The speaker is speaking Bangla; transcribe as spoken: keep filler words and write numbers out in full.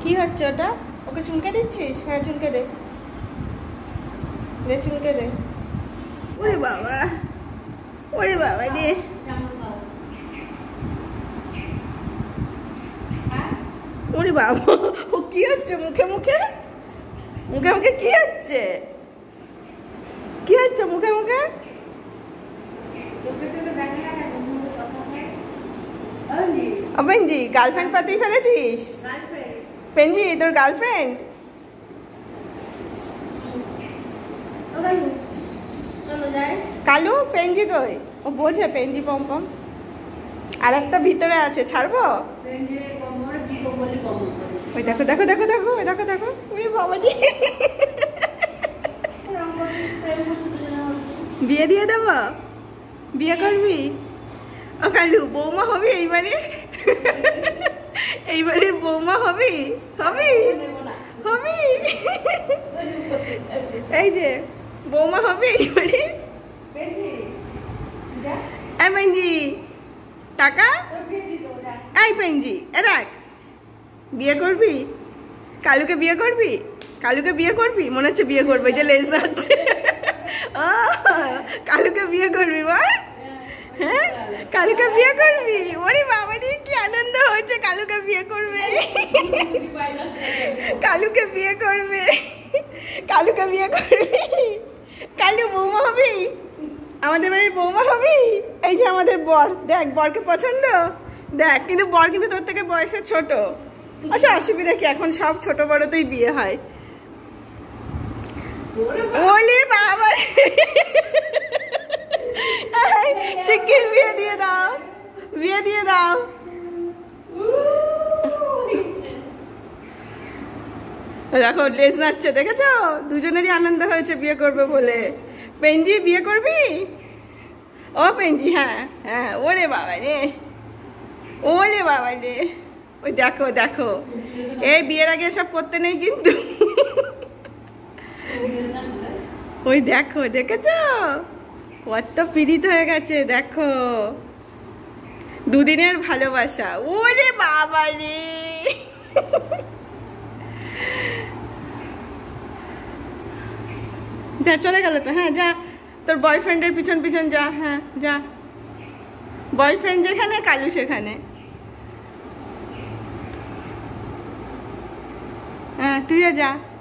কি হচ্ছে ওটা? ওকে চুলকে দিচ্ছিস? হ্যাঁ চুলকে দে, দে চুলকে দে। ওরে বাবা, ওরে বাবা রে, ওরে বাবা, ও কি হচ্ছে মুখে মুখে? মুখে মুখে কি হচ্ছে? কি হচ্ছে মুখে মুখে? পেঞ্জি গার্লফ্রেন্ড পাতিয়ে ফেলেছিস? পেঞ্জি তোর গার্লফ্রেন্ড? কালু পেঞ্জি কই? ও বোঝে পেঞ্জি পম্পম। আর একটা ভিতরে আছে, ছাড়বো? ওই দেখো দেখো দেখো দেখো, ওই দেখো দেখো, ওরে বাবা রে, বিয়ে দিয়ে দেবো? বিয়ে করবি? ও কালু বৌমা হবি এইবারের? এইবারের বৌমা হবি? হবি? হবি? এই যে বৌমা হবি এইবারে? এই পেঞ্জি টাকা, এই পেঞ্জি এ দেখ, বিয়ে করবি? কালুকে বিয়ে করবি? কালুকে বিয়ে করবি? মনে হচ্ছে বিয়ে করবে, যে লেজ নাড়ছে। কালুকে বিয়ে করবি বল? হ্যাঁ কালুকে বিয়ে করবি? ওরে বাবা রে কি আনন্দ হচ্ছে, কালুকে বিয়ে করবে, কালুকে বিয়ে করবে, কালুকে বিয়ে করবি? কালু বৌমা হবি? আমাদের বাড়ির বৌমা হবি? এই যে আমাদের বর, দেখ বরকে পছন্দ দেখ, কিন্তু বর কিন্তু তোর থেকে বয়সে ছোট। আচ্ছা অসুবিধা কি, এখন সব ছোট বড়তেই বিয়ে হয়। ওলে বাবা, শিগগির বিয়ে দিয়ে দাও, বিয়ে দিয়ে দাও। দেখো লেজ নাড়ছে, দেখেছো? দুজনেরই আনন্দ হয়েছে বিয়ে করবে বলে। পেঞ্জি বিয়ে করবি? ও পেঞ্জি হ্যাঁ হ্যাঁ, ওরে বাবা রে, ওরে বাবা রে, ওই দেখো দেখো, এই বিয়ের আগে সব করতে নেই কিন্তু। ওই দেখো, দেখেছো কত পীড়িত হয়ে গেছে, দেখো দুদিনের ভালোবাসা। ওরে বাবা রে, যা চলে গেল তো। হ্যাঁ যা, তোর বয়ফ্রেন্ডের পিছন পিছন যা। হ্যাঁ যা, বয়ফ্রেন্ড যেখানে কালু সেখানে। হ্যাঁ তুইও যা।